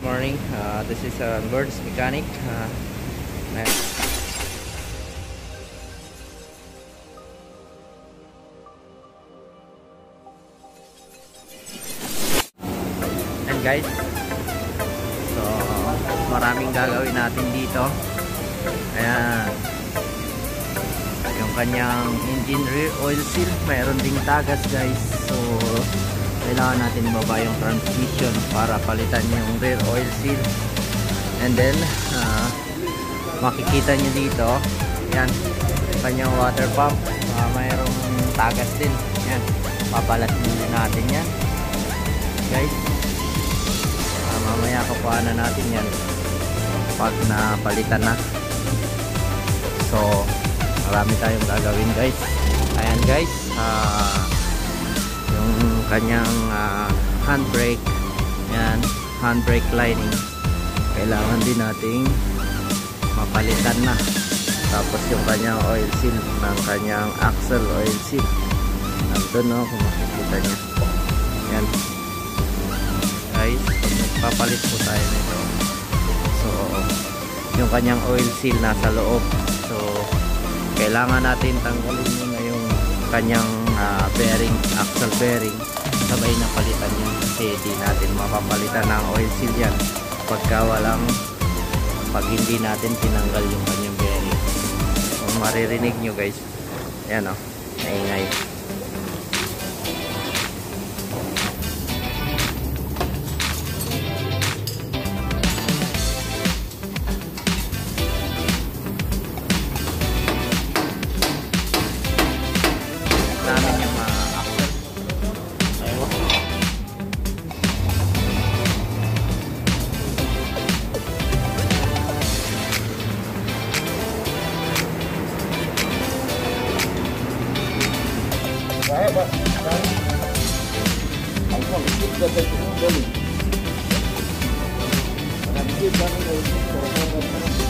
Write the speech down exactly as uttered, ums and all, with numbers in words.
morning. Uh, this is uh, Bird's Mechanic. Uh, and guys, so maraming gagawin natin dito. Ayan, yung kanyang engine rear oil seal, mayroon ding tagas guys. So kailangan natin ibaba yung transmission para palitan yung rear oil seal. And then uh, makikita nyo dito, yan, kanyang water pump, uh, mayroong tagas din. Yan, papalat din natin yan guys. Uh, mamaya kapuanan natin yan pag napalitan na. So marami tayong gagawin guys. Ayan guys, uh, yung kanyang uh, handbrake, yan, handbrake lining, kailangan din nating mapalitan na. Tapos yung kanyang oil seal ng kanyang axle oil seal, nandun no, kung makikita nyo yan guys. Pag nagpapalit po tayo nito, so yung kanyang oil seal nasa loob, so kailangan natin tanggalin muna yung kanyang uh, bearing, axle bearing, sabay na palitan yun, kasi di natin mapapalitan ng oil seal yan pagka walang, pag hindi natin tinanggal yung kanyang bearing. Kung maririnig nyo guys, yan o, naingay. Namin yung uh, axle. Ayun. Kaya ba? Ang pang-isip na sa tingin galing. Pag-isip na ng isip,